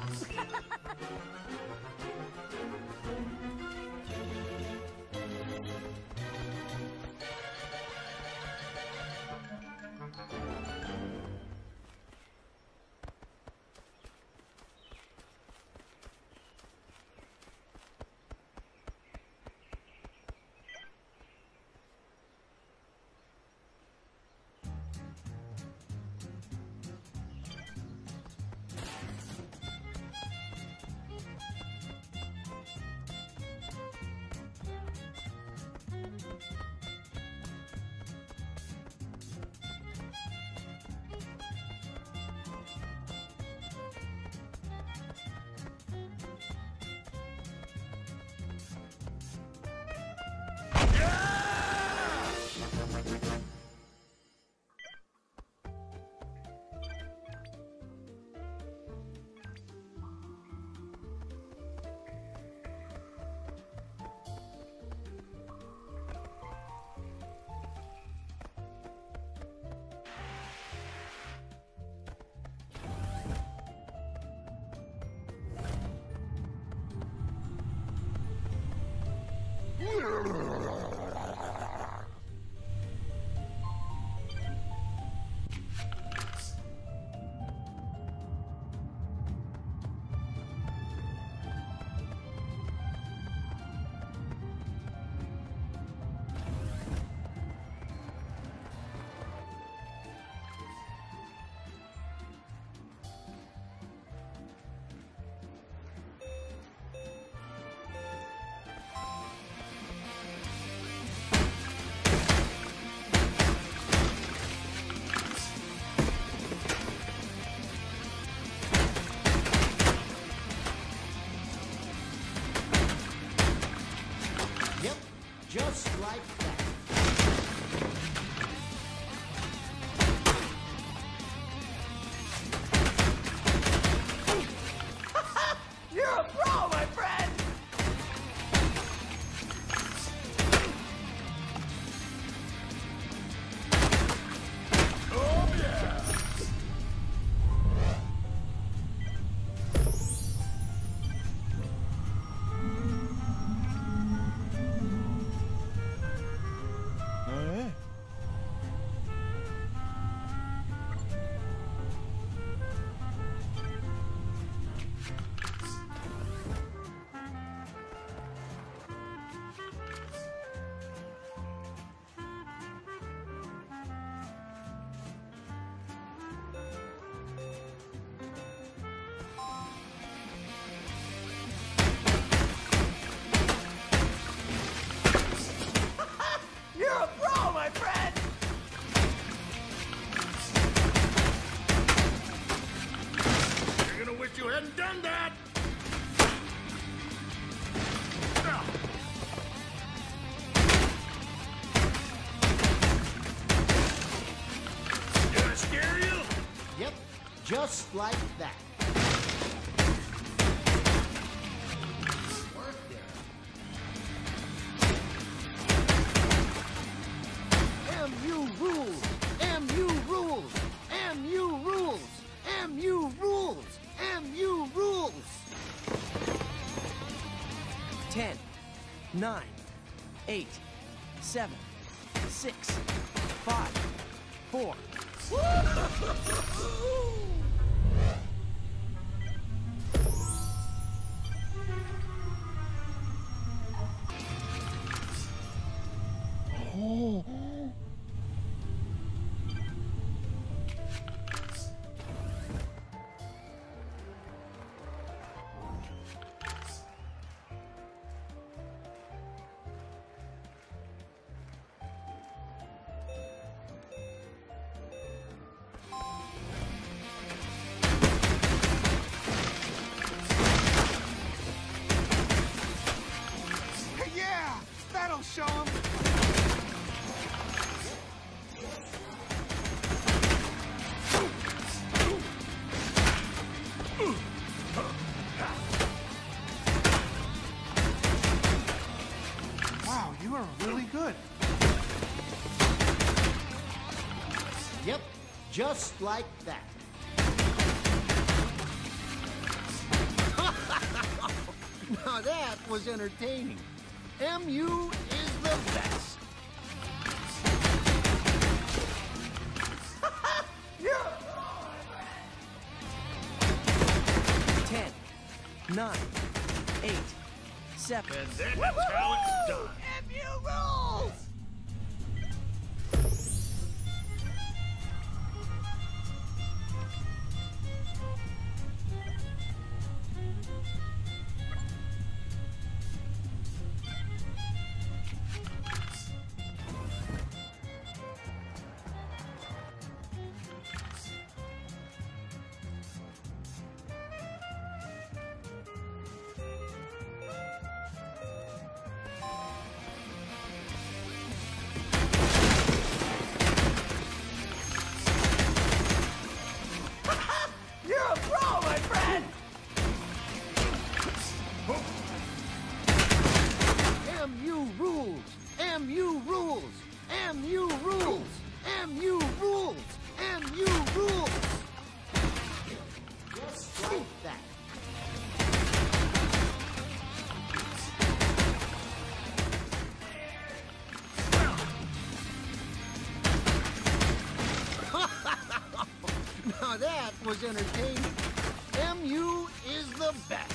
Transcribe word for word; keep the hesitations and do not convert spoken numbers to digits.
Just like that. You're a pro, my friend! Oh, yeah! You're a pro, my friend! You're gonna wish you hadn't done that! Did I scare you? Yep, just like that. Work there. M U rules! M U rules! M U rules! M U rules! M U rules! Ten, nine, eight, seven, six, five, four. Yeah, that'll show him. Wow, you are really good. Yep, just like that. Now that was entertaining. M U is the best. ten, nine, eight, seven. And that's how it's done. M U rules! You're a pro, my friend! M U rules. M U rules. M U rules. M U rules. M U rules. Just like that. Now that was entertaining. M U is the best.